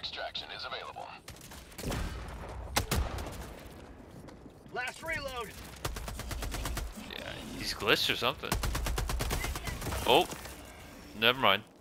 Extraction is available. Last reload. Yeah, he's glitched or something. Oh, never mind.